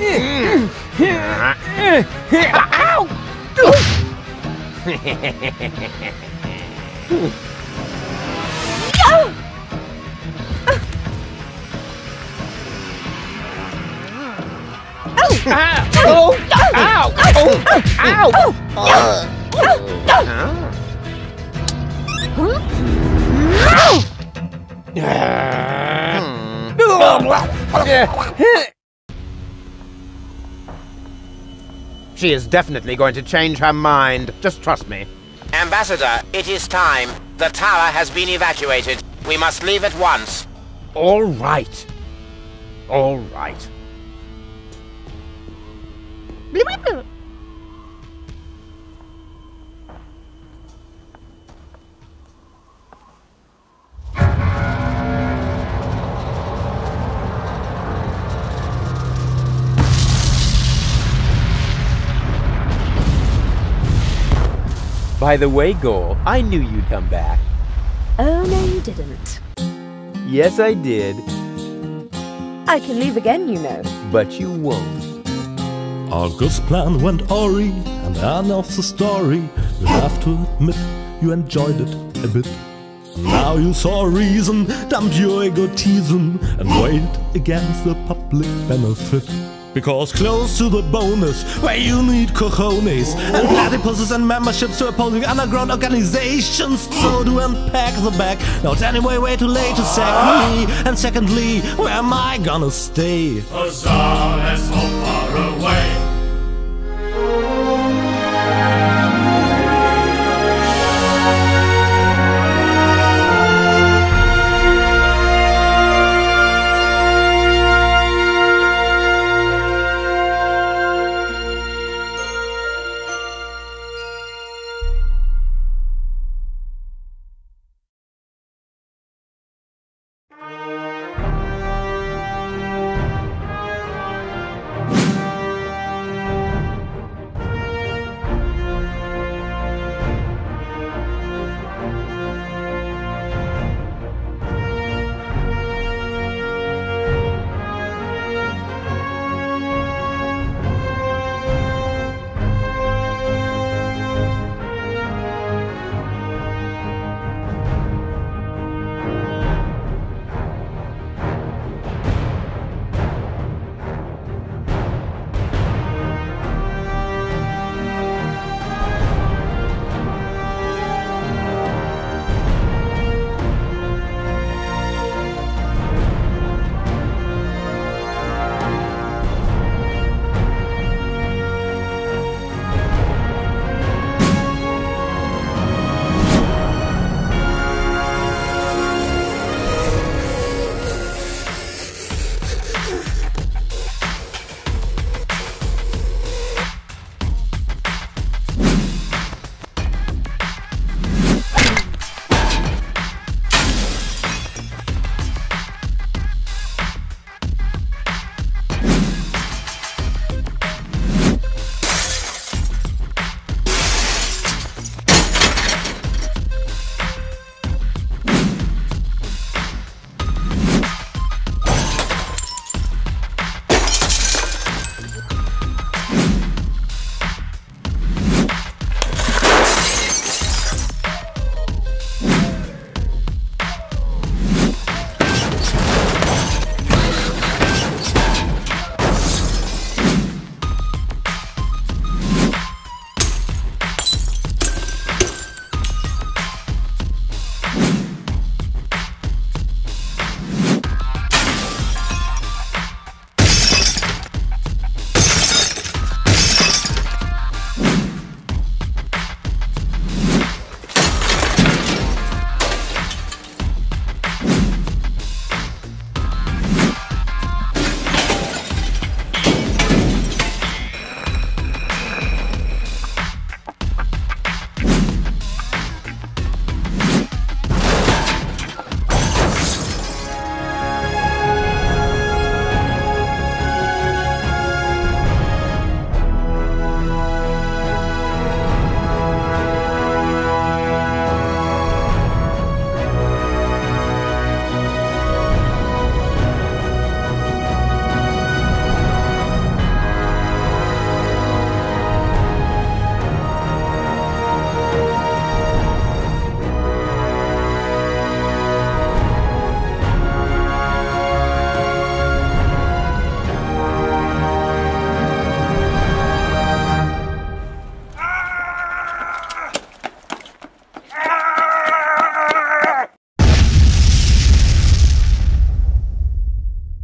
She is definitely going to change her mind. Just trust me. Ambassador, it is time. The tower has been evacuated. We must leave at once. All right. All right. By the way, Gore, I knew you'd come back. Oh, no you didn't. Yes, I did. I can leave again, you know. But you won't. August's plan went awry, and I know the story. You have to admit you enjoyed it a bit. Now you saw a reason, dump your egotism, and weigh it against the public benefit. Because close to the bonus, where you need cojones and platypuses and memberships to opposing underground organizations. So to unpack the bag, now it's anyway way too late to sack me. And secondly, where am I gonna stay? Huzzah!